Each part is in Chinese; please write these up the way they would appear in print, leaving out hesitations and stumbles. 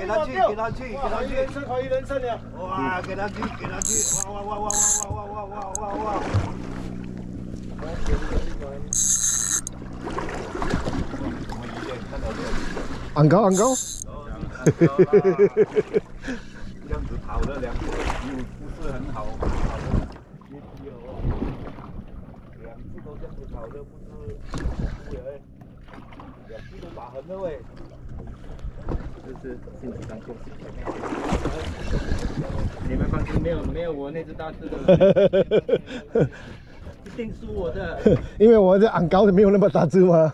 他去，给他去，给他去， 怀疑人生了。 哇，给他去，给他去，哇哇哇哇哇哇哇哇哇哇！ 昂高昂高。 这样子跑的两次又不是很好，跑的阶梯哦，两次都这样子跑的不是恐怖的，两次都打横的喂。 就是身体上休息。你们放心，没有我那只大只的，一定输我的。 因为我这昂高的没有那么大只嘛。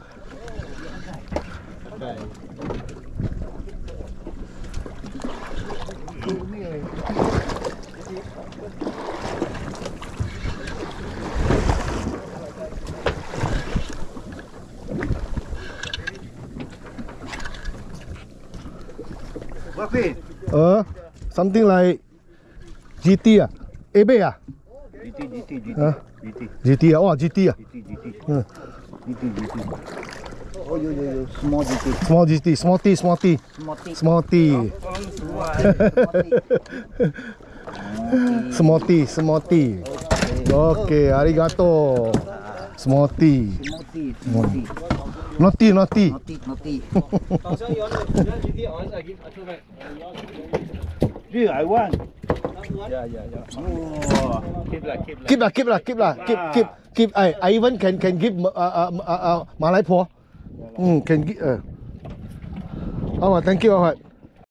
对。 something like GT 啊 ，A 倍啊 ，GT 啊，哇 GT 啊， 嗯 GT， 哦有 small small T，OK， ありがとう。small T。Naughty. 好像有那个 GT on I give two back. Yeah, I want. Yeah. Oh. Keep. I even can give 马来婆，can give 哦 ，thank you 啊。